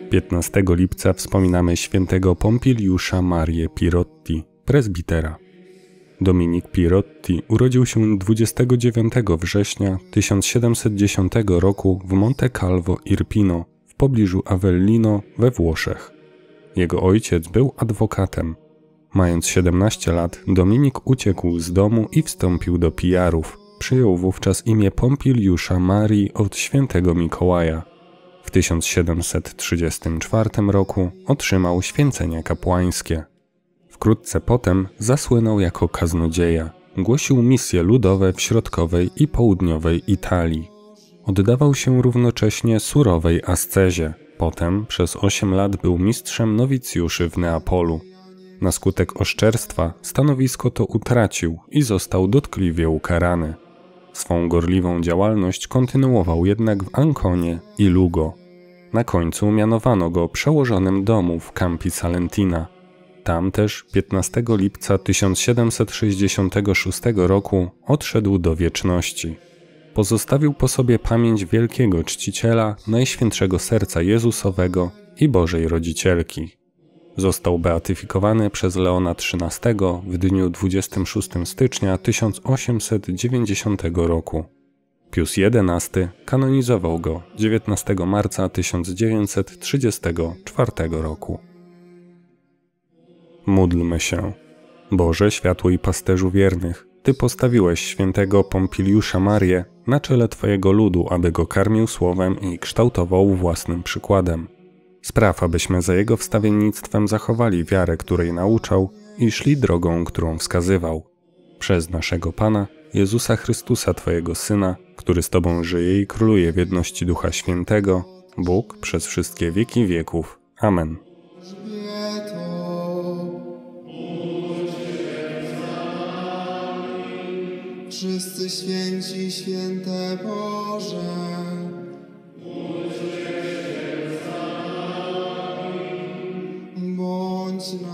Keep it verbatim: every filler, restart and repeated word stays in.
piętnastego lipca wspominamy świętego Pompiliusza Marię Pirotti, prezbitera. Dominik Pirotti urodził się dwudziestego dziewiątego września tysiąc siedemset dziesiątego roku w Monte Calvo Irpino w pobliżu Avellino we Włoszech. Jego ojciec był adwokatem. Mając siedemnaście lat, Dominik uciekł z domu i wstąpił do pijarów. Przyjął wówczas imię Pompiliusza Marii od świętego Mikołaja. W tysiąc siedemset trzydziestym czwartym roku otrzymał święcenia kapłańskie. Wkrótce potem zasłynął jako kaznodzieja. Głosił misje ludowe w środkowej i południowej Italii. Oddawał się równocześnie surowej ascezie. Potem przez osiem lat był mistrzem nowicjuszy w Neapolu. Na skutek oszczerstwa stanowisko to utracił i został dotkliwie ukarany. Swą gorliwą działalność kontynuował jednak w Anconie i Lugo. Na końcu mianowano go przełożonym domu w Campi Salentina. Tam też piętnastego lipca tysiąc siedemset sześćdziesiątego szóstego roku odszedł do wieczności. Pozostawił po sobie pamięć wielkiego czciciela Najświętszego Serca Jezusowego i Bożej Rodzicielki. Został beatyfikowany przez Leona trzynastego w dniu dwudziestego szóstego stycznia tysiąc osiemset dziewięćdziesiątego roku. Pius jedenasty kanonizował go dziewiętnastego marca tysiąc dziewięćset trzydziestego czwartego roku. Módlmy się. Boże, światło i pasterzu wiernych, Ty postawiłeś świętego Pompiliusza Marię na czele Twojego ludu, aby go karmił słowem i kształtował własnym przykładem. Spraw, abyśmy za jego wstawiennictwem zachowali wiarę, której nauczał i szli drogą, którą wskazywał. Przez naszego Pana, Jezusa Chrystusa, Twojego Syna, który z Tobą żyje i króluje w jedności Ducha Świętego, Bóg przez wszystkie wieki wieków. Amen. Wszyscy święci, święte Boże, bądź na